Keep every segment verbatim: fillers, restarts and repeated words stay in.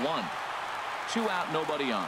one. Two out, nobody on.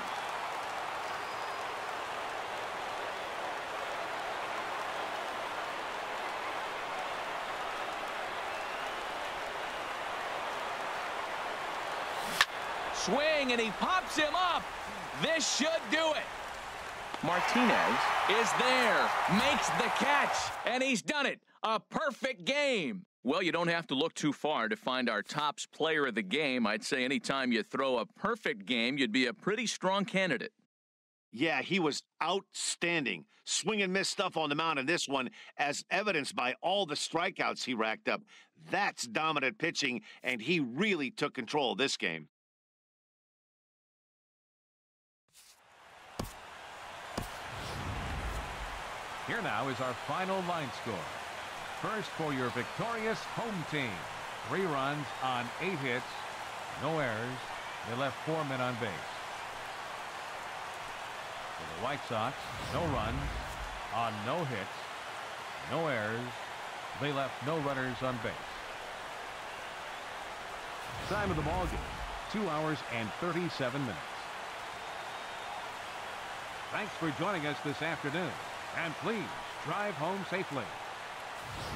Swing, and he pops him up. This should do it. Martinez is there, makes the catch, and he's done it. A perfect game. Well, you don't have to look too far to find our tops player of the game. I'd say anytime you throw a perfect game, you'd be a pretty strong candidate. Yeah, he was outstanding. Swing and miss stuff on the mound in this one, as evidenced by all the strikeouts he racked up. That's dominant pitching, and he really took control of this game. Here now is our final line score. First for your victorious home team. Three runs on eight hits. No errors. They left four men on base. For the White Sox, no runs on no hits. No errors. They left no runners on base. Time of the ball game, two hours and thirty-seven minutes. Thanks for joining us this afternoon. And please drive home safely.